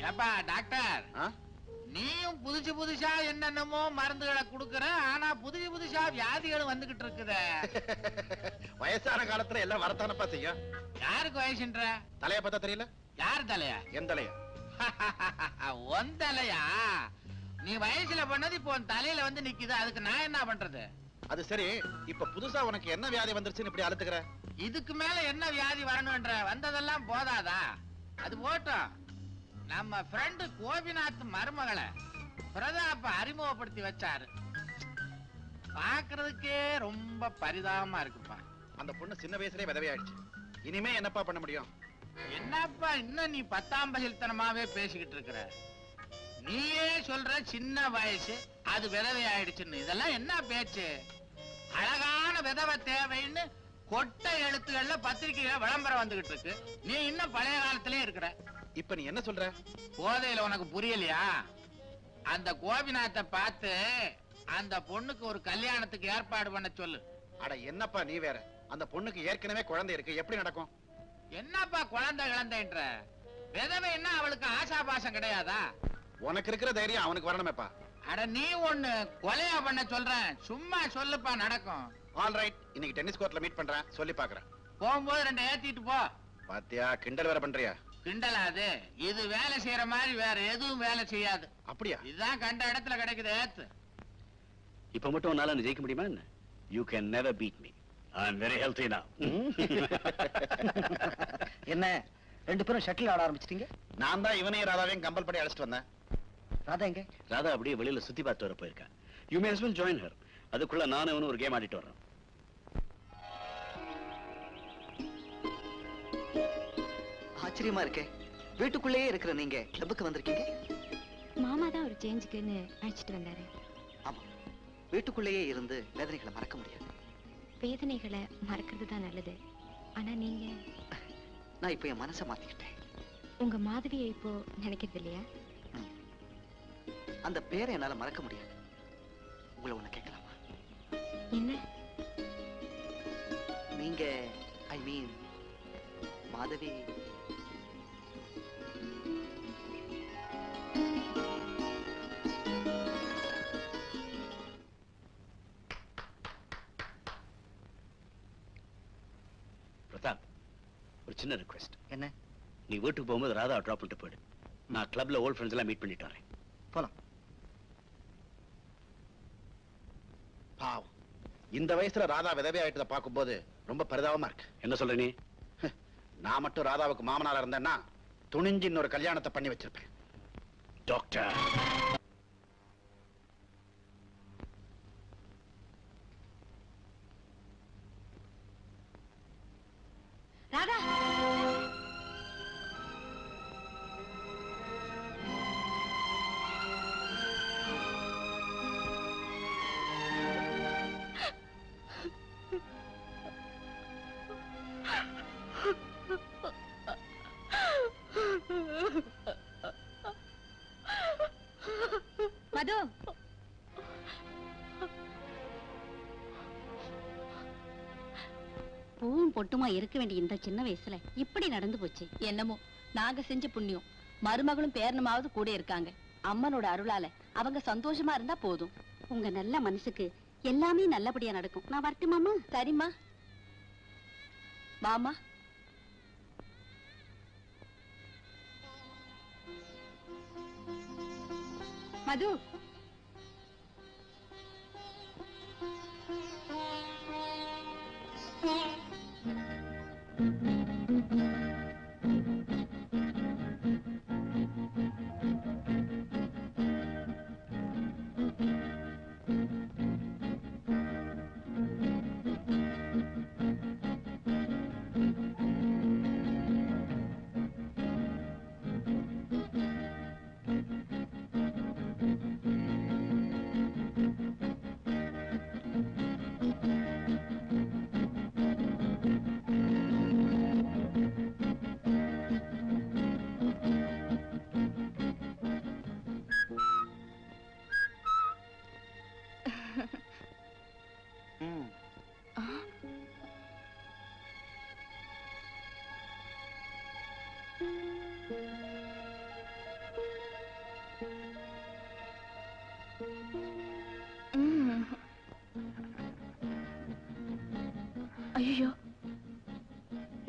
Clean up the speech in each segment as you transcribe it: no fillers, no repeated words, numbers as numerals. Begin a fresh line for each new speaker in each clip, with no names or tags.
ஏப்பா டாக்டர், நீயும் புதுசு புதுசா என்னென்னமோ மருந்துகளை குடுக்கற, ஆனா புதுசு புதுசா வியாதிகளும் வந்துகிட்டு இருக்குதே.
வயசான காலத்துல எல்லாம் வரத்தானப்பா செய்யும்.
யாருக்கு வயசுன்ற?
தலைய பார்த்தா தெரியல.
யார் தலையா?
என் தலையா?
உன் தலையா? நீ வயசுல பண்ணது இப்போ உன் தலையில வந்து நிக்குது, அதுக்கு நான் என்ன பண்றது?
அது சரி, இப்ப புதுசா உனக்கு என்ன வியாதி வந்துருச்சுன்னு இப்படி அழுத்துக்கிற?
இதுக்கு மேல என்ன வியாதி வரணும்ன்ற? வந்ததெல்லாம் போதாதா? அது போட்டோம். நம்ம ஃப்ரெண்டு கோபிநாத் மருமகளை பிரதாப்ப அறிமுகப்படுத்தி வச்சாரு. பாக்குறதுக்கே ரொம்ப பரிதாபமா இருக்குப்பா.
அந்த பொண்ணு சின்ன வயசுலயே விதவையாயிடுச்சு. இனிமே என்னப்பா பண்ண முடியும்?
என்னப்பா இன்னும் நீ 10ஆம் பகில்தனமாவே பேசிக்கிட்டு இருக்கிற? நீயே சொல்ற சின்ன வயசு, அது விதவை ஆயிடுச்சுன்னு. இதெல்லாம் என்ன பேச்சு? அழகான விதவை தேவைன்னு கொட்டை எழுத்துக்கள்ல பத்திரிகையில விளம்பரம் வந்துகிட்டு இருக்கு. நீ இன்னும் பழைய காலத்திலே இருக்கிற.
இப்ப நீ என்ன சொல்ற?
போதையில உனக்கு புரியலையா? அந்த கோபிநாத்தை பார்த்து அந்த பொண்ணுக்கு ஒரு கல்யாணத்துக்கு ஏற்பாடு பண்ண சொல்லு.
அட என்னப்பா நீ வேற. அந்த பொண்ணுக்கு ஏற்கனவே குழந்தை இருக்கு, எப்படி நடக்கும்?
என்னப்பா குழந்தை கிழந்தைன்ற? விதவை என்ன அவளுக்கு ஆசாபாசம் கிடையாதா?
உனக்கு இருக்கிற தைரியம் அவனுக்கு வரணுமேப்பா.
அட நீ ஒண்ணு கொலையா பண்ண சொல்றேன், சும்மா சொல்லுப்பா நடக்கும்.
ஆல் ரைட், இன்னைக்கு டென்னிஸ் கோர்ட்ல மீட் பண்றேன், சொல்லி பாக்குறேன்.
போகும்போது 2 ஏத்திட்டு போ.
பாத்தியா, கிண்டல் வேற பண்றியா?
கிண்டலாது, இது வேலை செய்யற மாதிரி வேற எதுவும் வேலை செய்யாது.
அப்படியா?
இதுதான் கண்ட இடத்துல கிடைக்குது, ஏத்து.
இப்ப மட்டும் உன்னால ஜெயிக்க முடியுமா என்ன? You can never beat me. I am very healthy now.
என்ன ரெண்டு பேரும் ஷட்டில் ஆட ஆரம்பிச்சிட்டீங்க?
நான் தான் இவனையும் ராதாவையும் கம்பல் பண்ணி அழைச்சிட்டு வந்தேன்.
ராதா எங்க?
ராதா அப்படியே வெளியில சுத்தி பார்த்து வர போயிருக்கா. You may as well join her. அதுக்குள்ள நானும் இவனும் ஒரு கேம் ஆடிட்டு வர்றோம்.
ஆச்சரியமா இருக்கே, வீட்டுக்குள்ளேயே இருக்கிற நீங்க கிளப்புக்கு வந்திருக்கீங்க?
மாமா தான் ஒரு சேஞ்சுக்குன்னு அழைச்சிட்டு வந்தாரு.
ஆமா, வீட்டுக்குள்ளேயே இருந்து வேதனைகளை மறக்க முடியாது.
வேதனைகளை மறக்கிறது தான் நல்லது. ஆனா நீங்க...
நான் இப்ப என் மனசை மாத்திக்கிட்டேன்.
உங்க மாதவியை இப்போ நினைக்கிறது இல்லையா?
அந்த பேரை என்னால மறக்க முடியாது. உங்களை ஒண்ணு கேட்கலாமா?
என்ன?
நீங்க ஐ மீன் மாதவி
பிரதாப், ஒரு சின்ன ரிக்வெஸ்ட்.
என்ன?
நீ வீட்டுக்கு போகும்போது ராதா டிராப் பண்ணிட்டு போயிடு. நான் கிளப்ல ஓல்ட் ஃப்ரெண்ட்ஸ் எல்லாம் மீட் பண்ணிட்டு வரேன்.
போலாம்.
பாவம், இந்த வயசுல ராதா விதவை ஆயிட்டதை பார்க்கும்போது ரொம்ப பரிதாபமா இருக்கு.
என்ன சொல்ற நீ?
நான் மட்டும் ராதாவுக்கு மாமனாரா இருந்தேன்னா துணிஞ்சு இன்னொரு கல்யாணத்தை பண்ணி வச்சிருப்பேன்.
டாக்டர்,
ராதா, மது,
பூவும் பொட்டுமா இருக்க வேண்டிய இந்த சின்ன வயசுல இப்படி நடந்து போச்சு. என்னமோ நாங்க செஞ்ச புண்ணியம். மருமகளும் பேரனுமாவது கூட இருக்காங்க. அம்மனோட அருளால அவங்க சந்தோஷமா இருந்தா போதும். உங்க நல்ல மனசுக்கு எல்லாமே நல்லபடியா நடக்கும். நான் வரட்டுமாமா? சரிம்மா. வாமா.
மது,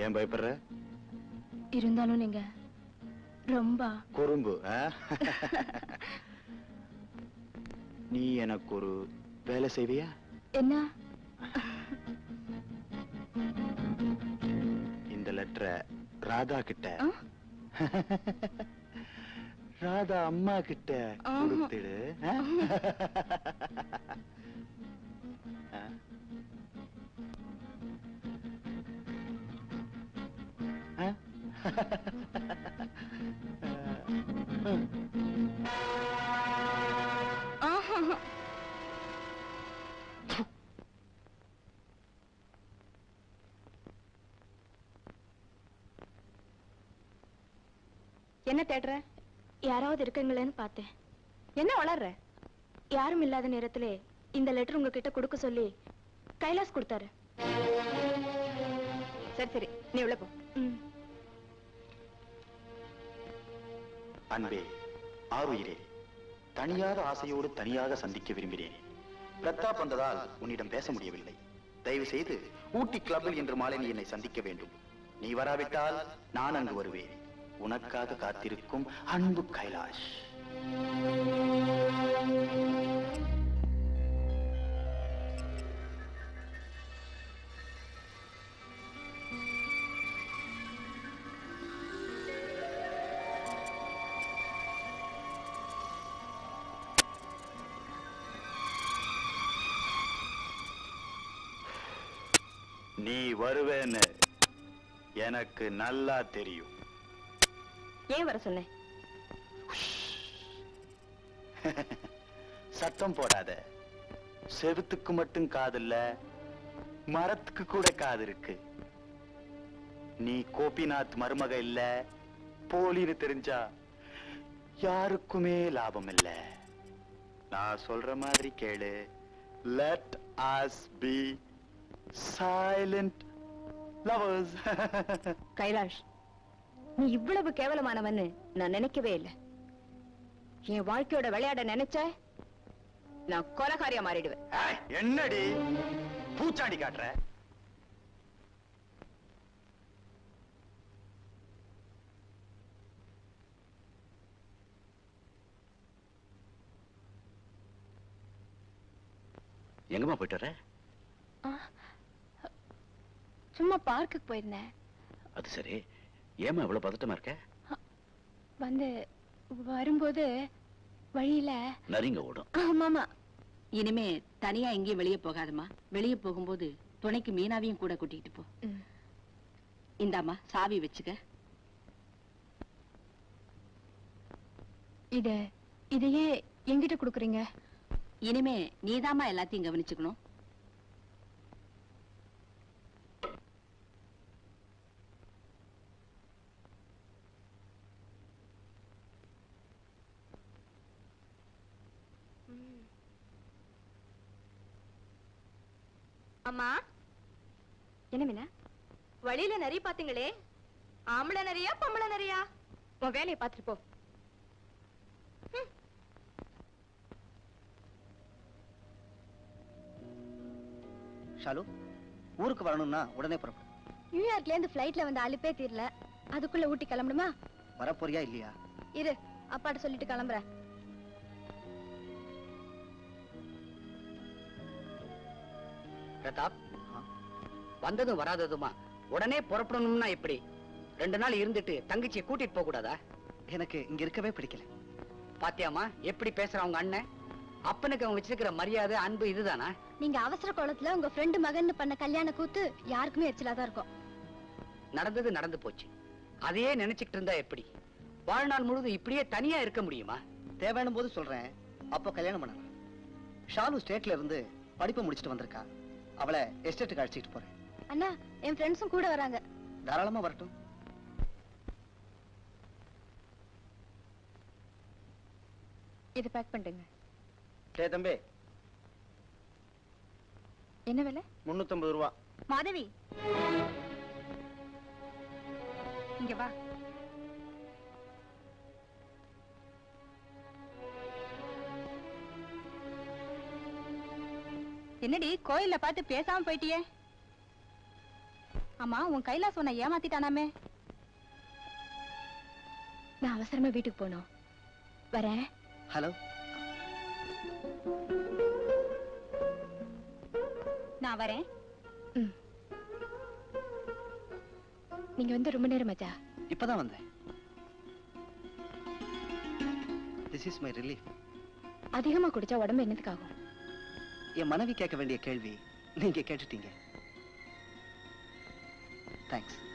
ஏன் பயப்படுற?
இருந்தாலும் நீங்க ரொம்ப
குறும்பு. நீ எனக்கு ஒரு வேலை செய்வியா?
என்ன?
இந்த லெட்டரை ராதா கிட்ட, ராதா அம்மா கிட்ட கொடுத்துடு.
என்ன தேடுற? யாராவது இருக்கீங்களேன்னு பார்த்தேன். என்ன வளர்ற? யாரும் இல்லாத நேரத்திலே இந்த லெட்டர் உங்ககிட்ட கொடுக்க சொல்லி கைலாஸ் கொடுத்தாரு. சரி சரி, நீ உள்ள போ.
அன்பே, ஆருயிரே, தனியாத ஆசையோடு தனியாக சந்திக்க விரும்பினேன். பிரதாப் வந்ததால் உன்னிடம் பேச முடியவில்லை. தயவு செய்து ஊட்டி கிளப்பில் இன்று மாலை நீ என்னை சந்திக்க வேண்டும். நீ வராவிட்டால் நான் அங்கு வருவேன். உனக்காக காத்திருக்கும் அன்பு கைலாஷ். நீ வருவேன்னு எனக்கு நல்லா தெரியும்.
ஏன் வர சொன்னேன்?
சத்தம் போடாத. செவுத்துக்கு மட்டும் காது இல்ல, மரத்துக்கு கூட காது இருக்கு. நீ கோபிநாத் மருமக இல்ல, போலின்னு தெரிஞ்சா யாருக்குமே லாபம் இல்ல. நான் சொல்ற மாதிரி கேளு. Let us be silent lovers.
Kailash, நீ இவ்வளவு கேவலமானவன்னு நான் நினைக்கவே இல்லை. என் வாழ்க்கையோட விளையாட நினைச்ச நான் கொலகாரியா மாறிடுவேன்.
என்னடி பூச்சாண்டி காட்டுற?
எங்கம்மா போயிட்டு வர?
சும்மா பார்க்குக்கு போயிருந்தேன்.
அது சரி, ஏமா இவ்வளவு பதட்டமா இருக்க?
வந்து வரும்போது வழியில
நரிங்க ஓடும்.
ஆமாமா. இனிமே தனியா எங்கேயும் வெளியே போகாதம்மா. வெளியே போகும்போது துணைக்கு மீனாவையும் கூட கூட்டிட்டு போ. இந்தாம்மா சாவி வச்சுக்க.
இதையே என்கிட்ட கொடுக்குறீங்க?
இனிமே நீதாம்மா எல்லாத்தையும் கவனிச்சுக்கணும்.
அம்மா, என்ன மீனா வழியில நிறைய பாத்தீங்களே? ஆம்பளை நிறையா பொம்பளை நிறையா? உன் வேலையை பார்த்துட்டு போ.
ஷாலு, ஊருக்கு வரணும்னா உடனே புறப்படும்.
நியூயார்க்ல இருந்து ஃபிளைட்ல வந்து அலுப்பே தீரல, அதுக்குள்ள ஊட்டி கிளம்பணுமா?
வரப்போறியா இல்லையா?
இரு, அப்பாட்ட சொல்லிட்டு கிளம்புறேன்.
பிரதாப், வந்ததும் வராததுமா உடனே புறப்படணும்னா எப்படி? 2 நாள் இருந்துட்டு தங்கச்சியை கூட்டிட்டு போக கூடாதா?
எனக்கு இங்க இருக்கவே பிடிக்கல.
பாத்தியாமா எப்படி பேசுற உங்க அண்ணன்? அப்பனுக்கு அவங்க வச்சிருக்கிற மரியாதை அன்பு இதுதானா?
நீங்க அவசர கோலத்துல உங்க ஃப்ரெண்டு மகன் பண்ண கல்யாண கூத்து யாருக்குமே எரிச்சலாதான் இருக்கும்.
நடந்தது நடந்து போச்சு. அதையே நினைச்சுக்கிட்டு இருந்தா எப்படி? வாழ்நாள் முழுதும் இப்படியே தனியா இருக்க முடியுமா?
தேவையான போது சொல்றேன், அப்போ கல்யாணம் பண்ணலாம். ஷாலு ஸ்டேட்ல இருந்து படிப்பு முடிச்சிட்டு வந்திருக்கா. அவளை எஸ்டேட்டுக்கு அழைச்சிட்டு போறேன்.
அண்ணா, என் ஃப்ரெண்ட்ஸும் கூட வராங்க.
தாராளமா வரட்டும்.
இது பேக் பண்ணுங்க.
டே தம்பி,
என்ன விலை?
350 ரூபா.
மாதவி, இங்க வா. என்னடி கோயில்ல பார்த்து பேசாம போயிட்டியே?
ஆமா உன் கைலாஸ் உன்னை ஏமாத்திட்டானாமே?
நான் அவசரமா வீட்டுக்கு போகணும். வரேன்.
ஹலோ.
நான் வரேன்.
நீங்க வந்து ரொம்ப நேரம் ஆச்சா?
இப்பதான் வந்தேன். This is my relief.
அதிகமா குடிச்சா உடம்பு என்னத்துக்காகும்?
என் மனைவி கேட்க வேண்டிய கேள்வி நீங்க கேட்டுட்டீங்க. தேங்க்ஸ்.